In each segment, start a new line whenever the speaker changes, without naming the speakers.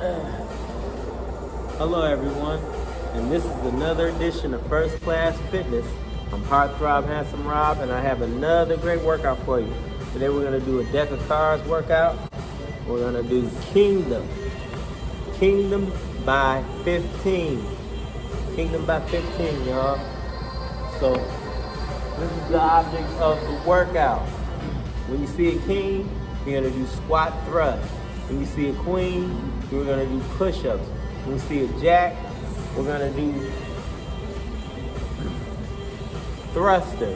Hello everyone, and this is another edition of First Class Fitness. I'm Heartthrob Handsome Rob, and I have another great workout for you. Today we're going to do a deck of cards workout. We're going to do Kingdom by 15. Kingdom by 15, y'all. So this is the object of the workout. When you see a king, you're going to do squat thrust. When you see a queen, we're going to do push-ups. When we see a jack, we're going to do thrusters.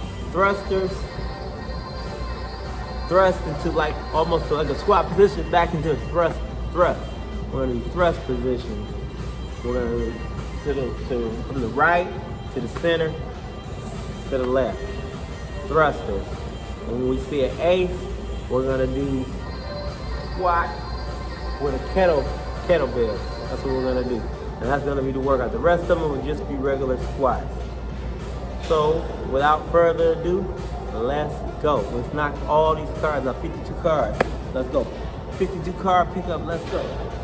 Thrust into almost like a squat position back into a thrust. We're going to do thrust position. We're going to from the right to the center to the left. Thrusters. And when we see an ace, we're going to do squat with a kettlebell. That's what we're going to do. And that's going to be the workout. The rest of them will just be regular squats. So, without further ado, let's go. Let's knock all these cards out. 52 cards. Let's go. 52 card pickup. Let's go.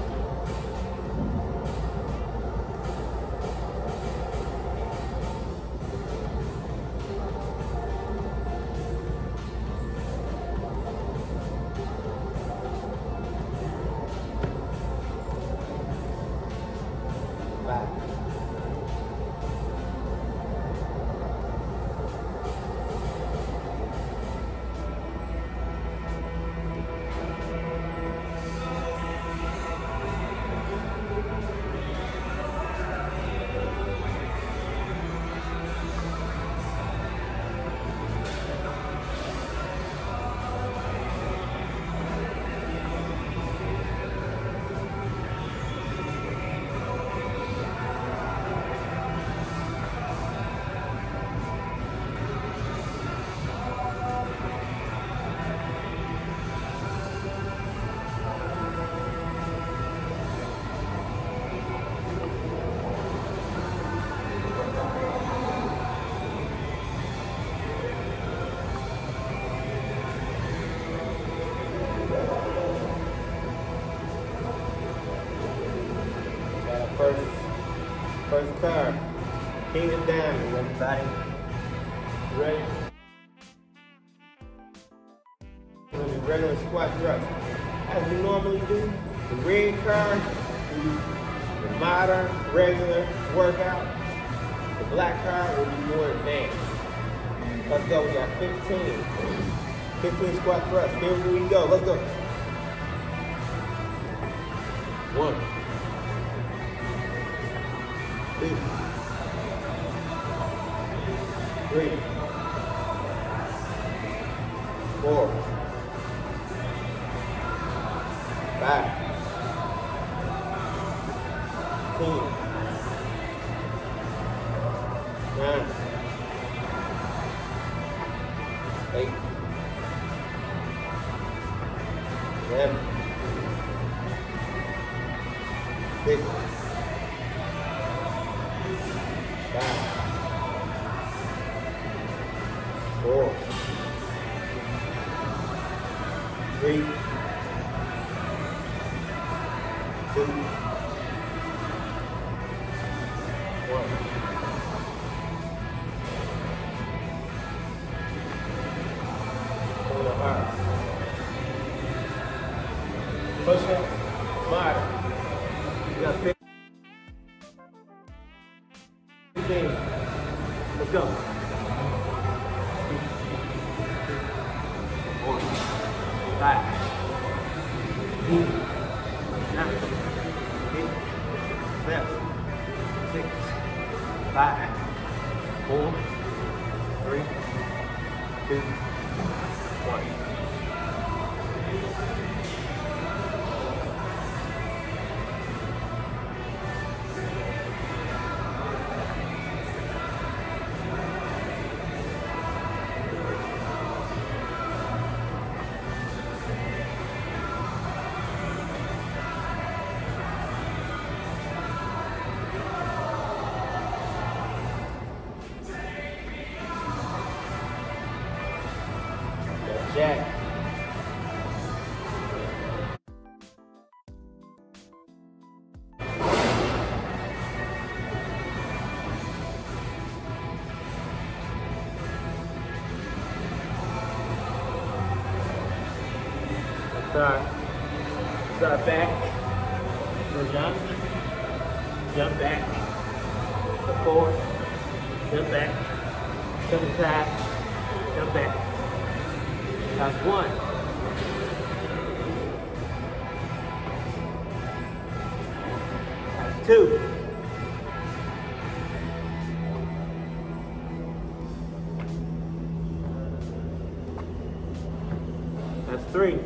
First card, King of Diamonds, everybody. Ready? We're going to do regular squat thrust. As we normally do, the red card, we do the modern, regular workout. The black card will be more advanced. Let's go, we got 15. 15 squat thrust. Here we go, let's go. 1, 2, 3, 4, 5, 10, 9, 8, 7, 6, 5, 4, 3, 2, 1. Pull it hard. Push up, modern. You got 15. Let's go. 4, 5, 8, 9, 8, 7, 6, 5, 4, 3, 2, 1. Jack. Start back. Go jump. Jump back. Go forward. Jump back. Step aside. Jump back. That's one. That's two. That's three.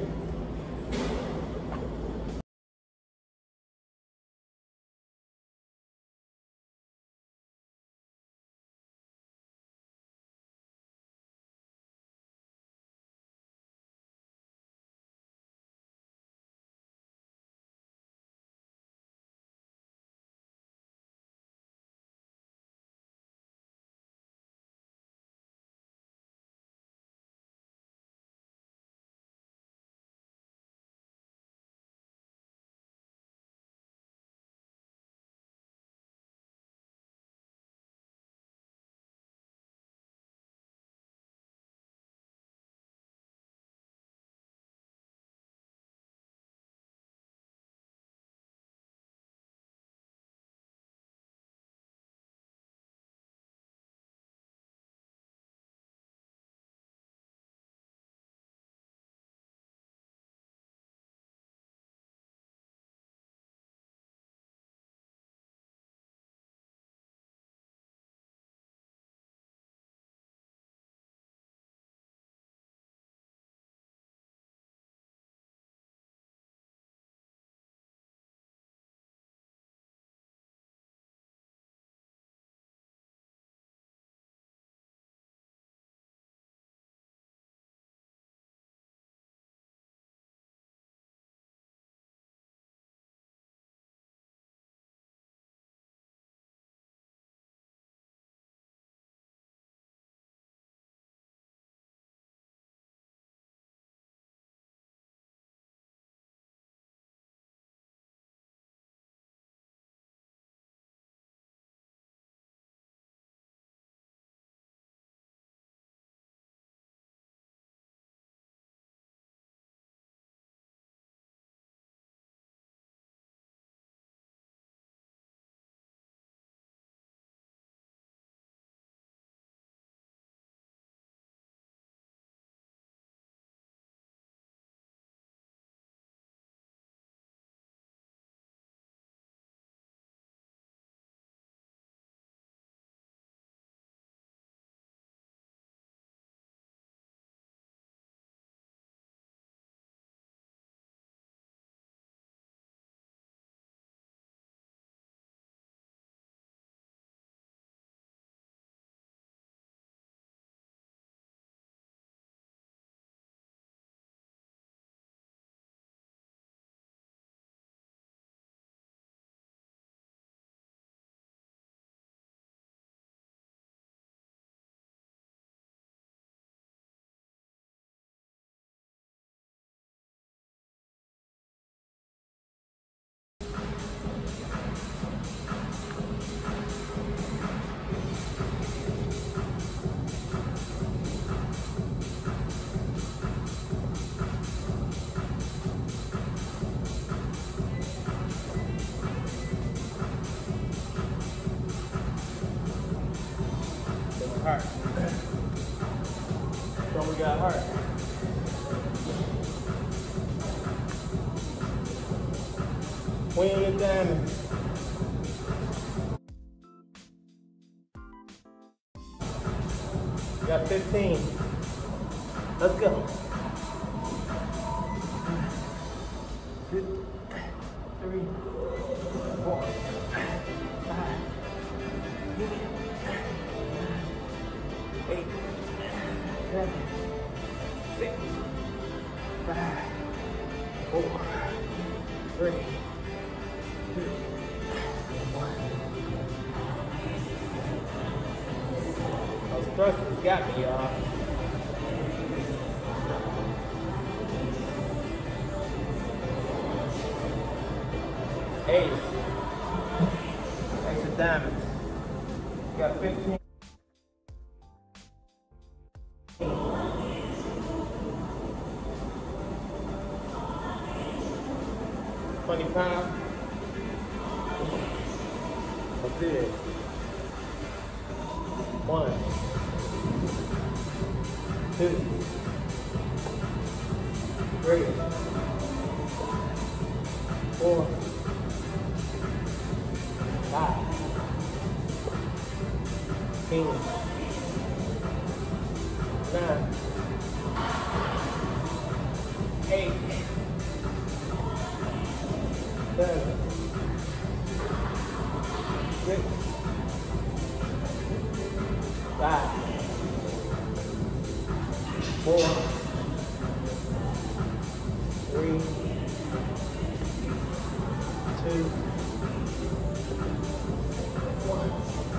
Heart. So we got heart. Swing it down. Got 15. Let's go. 2, 3, 4, 5, 8, 7, 6, 5, 4, 3, 2, 1. Those thrusters got me, y'all. Ace of diamonds. Got 15. 20 pounds. Let's do this. 1, 2, 3, 4, 5, 10, 9, 8, 7, 6, 5, 4, 3, 2, 1.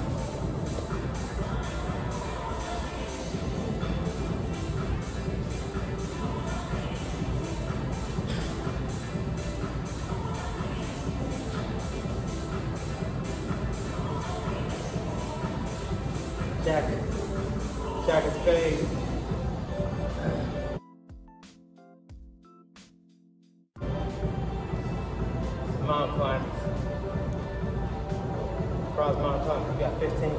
Jacket spade. Mountain climbers. Cross mountain climbers. We got 15.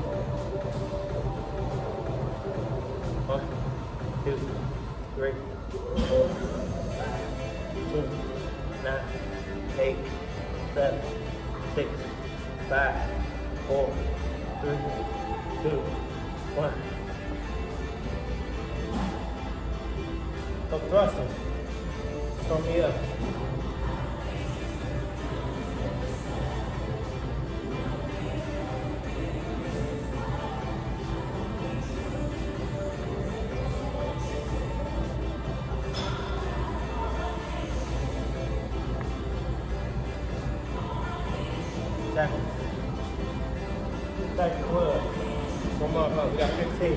1, 2, 3, 4, 2, 9, 8, 7, 6, 5, 4, 3, 2, 1. Up thrusting. Throw me up. Back to club. One more club. We got 15.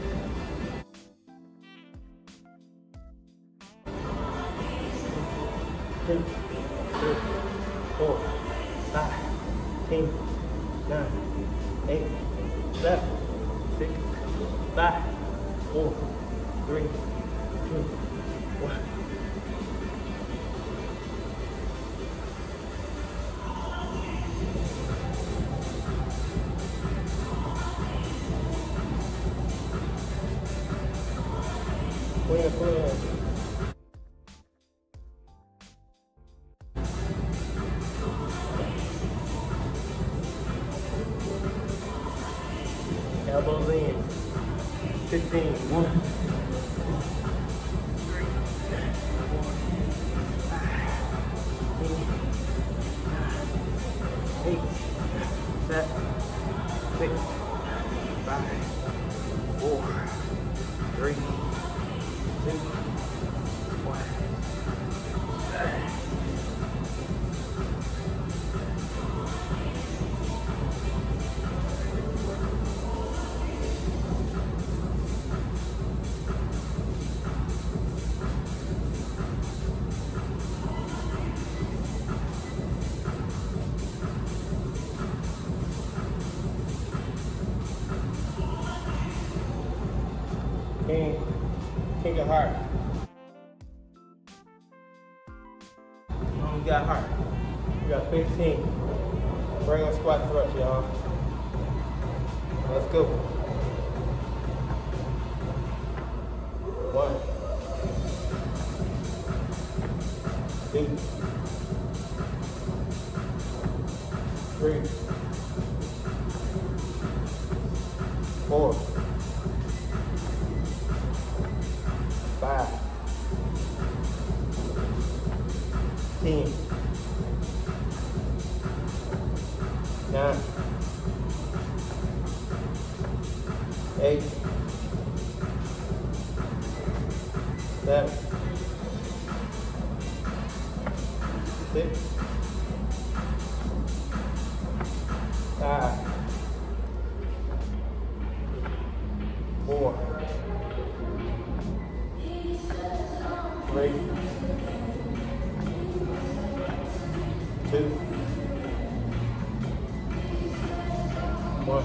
2, 3, 4, 5, 10, 9, 8, 7, 6, 5, 4, 3, 2, 1. Elbows in. 15. 1, 2, 3, 4, 5, 10, 9, 8, 7, 6, 5, 4, 3, 2, 1. King of heart. We got heart. We got 15. Bring on squat thrust, y'all. Let's go. 1, 2, 3, 4, 5, 10, 9, 8, 7, 6, 5, 4, 3, 2, 1.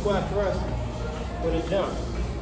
squat thrust with a jump.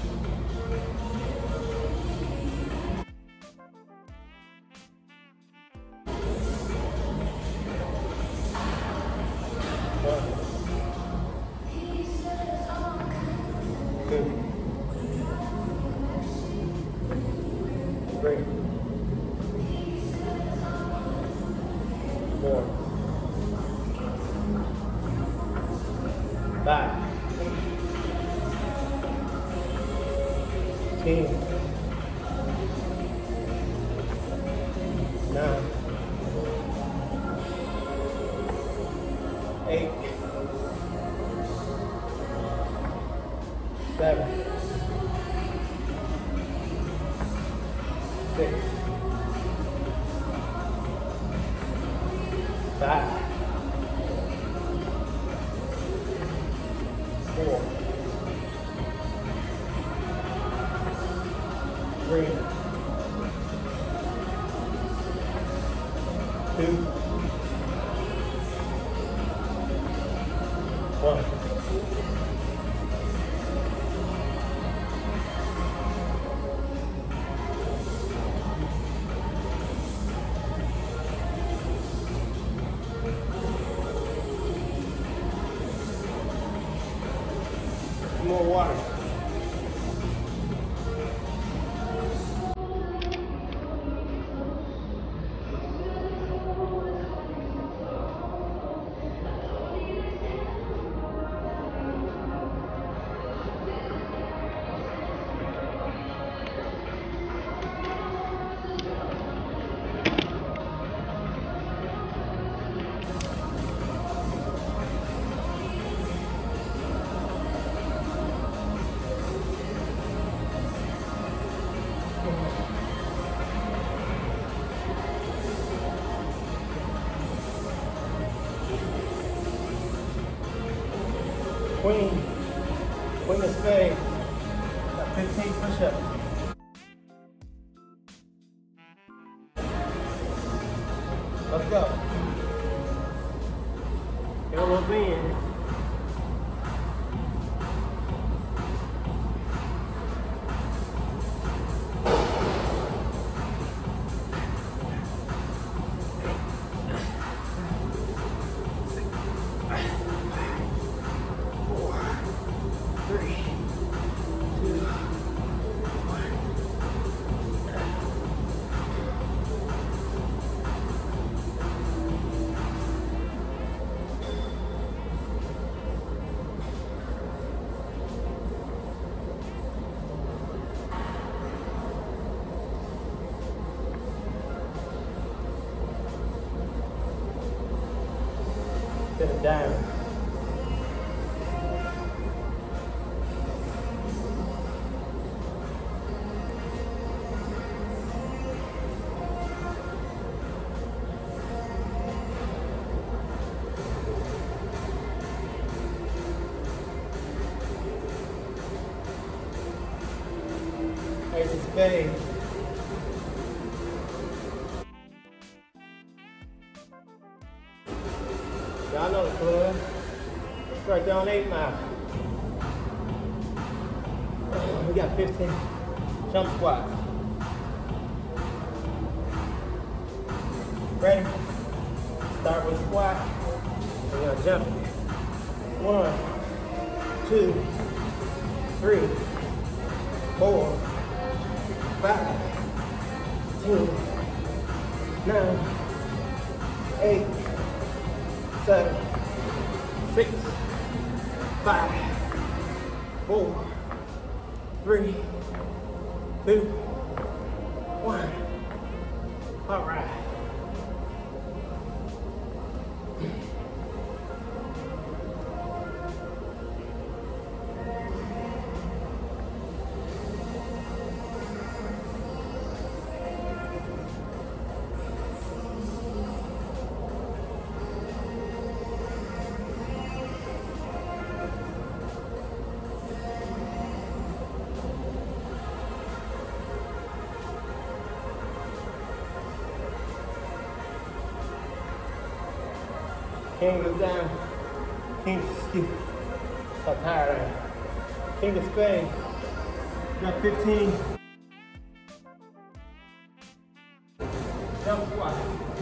More water. Queen of spades. Got 15 push-ups. Let's go. Elbow bend. Sit it down. Ace of spades. Y'all know the club. It's right down 8 Mile. We got 15 jump squats. Ready? Start with squat. We're gonna jump. 1, 2, 3, 4, 5, 2, 9, 8, 7, 6, 5, 4, 3, 2, 1. All right. King goes down. King, excuse me. So tired of it. King of spades. Got 15. Jump squat.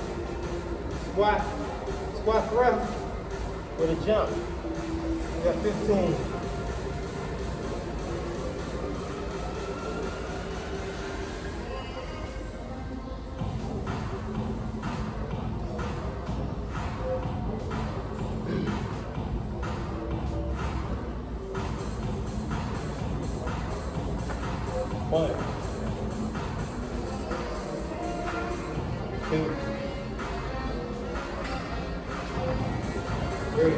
Squat thrust with a jump. We got 15. One, two, three,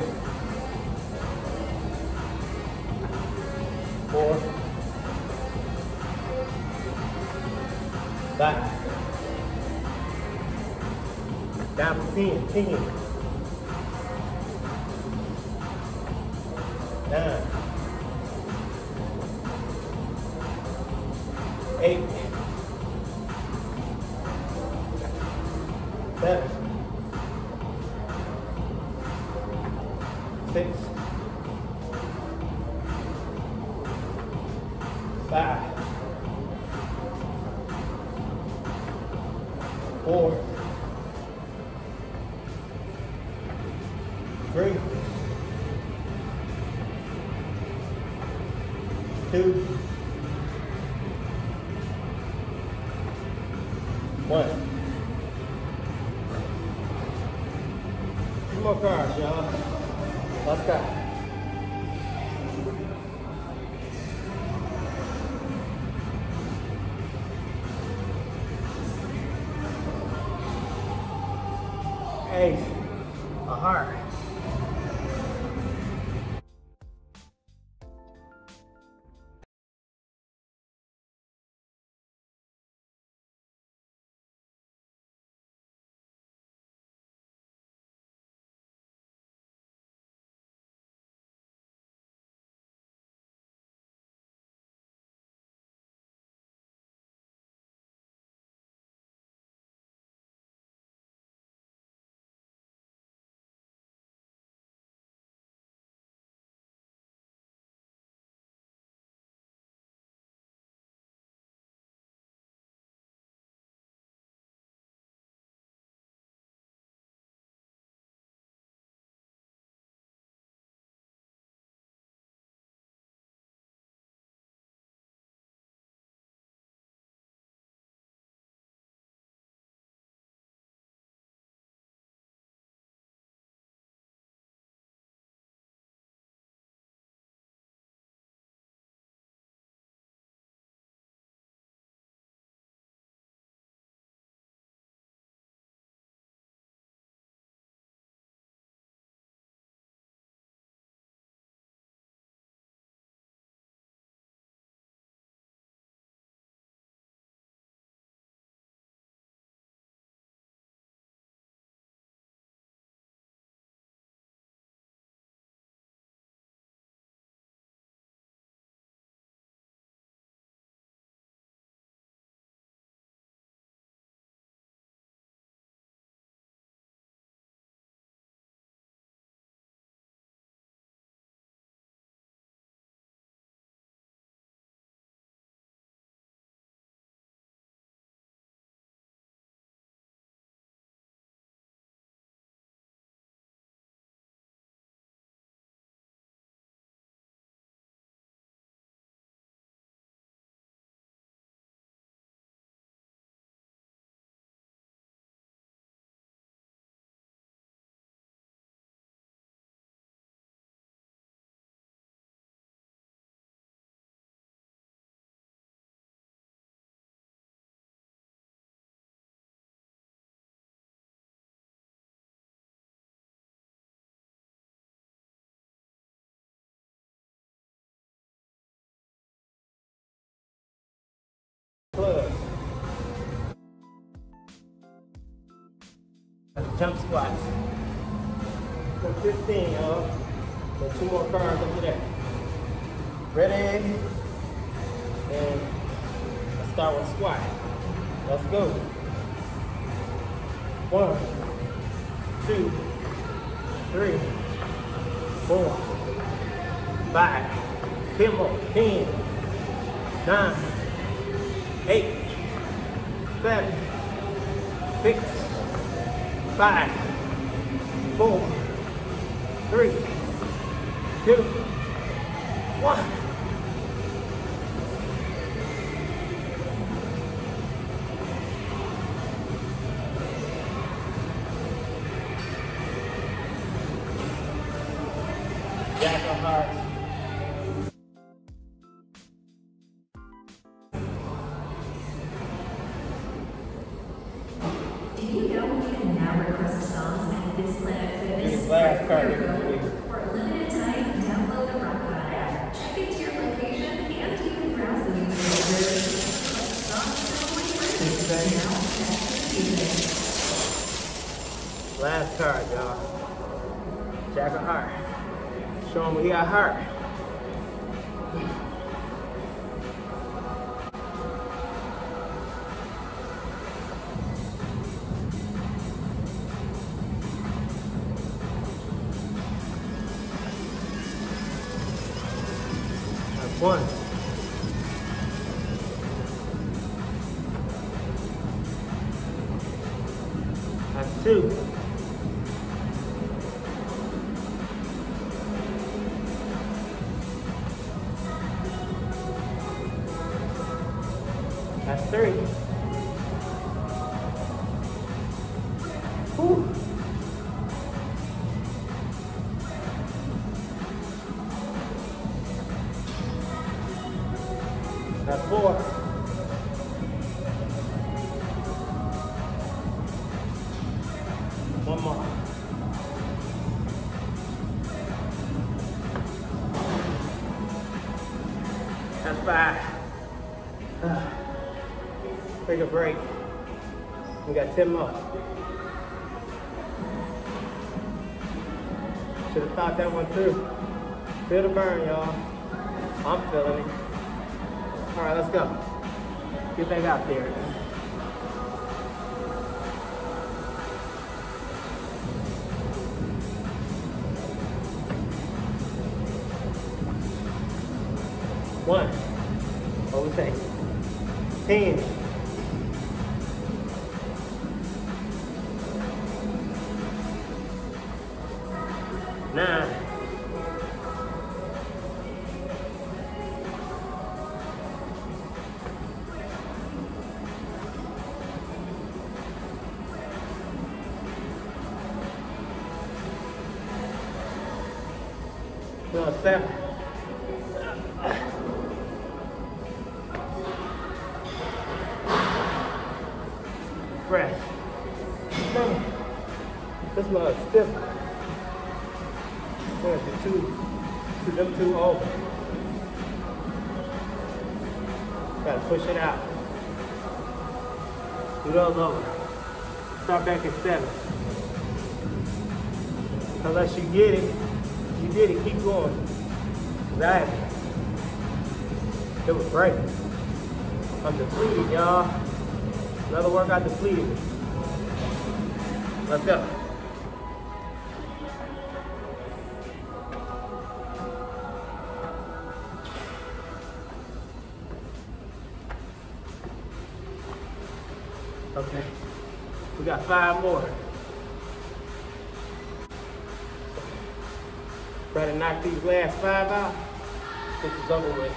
four, five. Down for 10, 9, 8, 7, 6, 5, 4, 3, 2, 1. 2 more cards, y'all. Let's go. Ace, a heart. Plus. Jump squats. For 15, y'all. So 2 more cards after that. Ready? And let's start with squat. Let's go. 1, 2, 3, 4, 5, 10 more, 10, 9, 8, 7, 6, 5, 4, 3, 2, 1. Jack of hearts.
Do you know you can now request songs at This Planet Fitness?
This last card.
For a limited time, download the Rock God app, check into your location, and you can browse the music library. Songs from my friends. Now, back to the music.
Last card, y'all. Jack of heart. Show him we got heart. That's 1. That's 2. That's 3. Whew. That's 4. One more. That's 5. Take a break. We got 10 more. Should have thought that one through. Feel the burn, y'all. I'm feeling it. All right, let's go. Get back out there. One. What we say? 10. 9. 7. Fresh. This mug stiff. Them two over. Gotta push it out. Do those over. Start back at 7. Unless you get it, you did it. Keep going. Exactly. It was great. I'm depleted, y'all. Another workout depleted me. Let's go. Okay, we got 5 more. Try to knock these last 5 out. This is over with.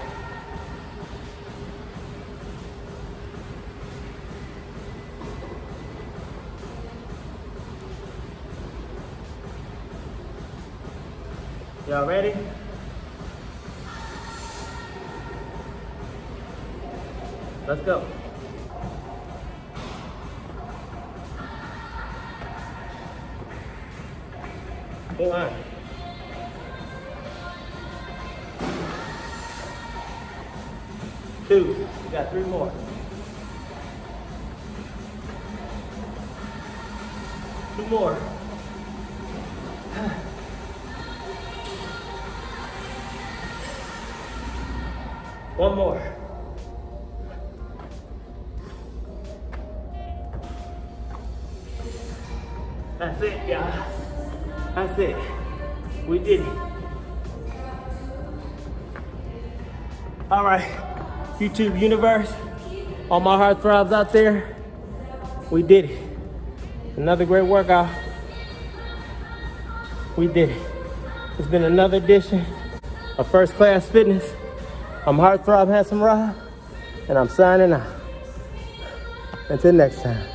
Y'all ready? Let's go. Go on. 2. We got 3 more. 2 more. One more. That's it, y'all. That's it. We did it. All right, YouTube universe, all my heartthrobs out there, we did it. Another great workout. We did it. It's been another edition of First Class Fitness. I'm Heartthrob Handsome Rob, and I'm signing out. Until next time.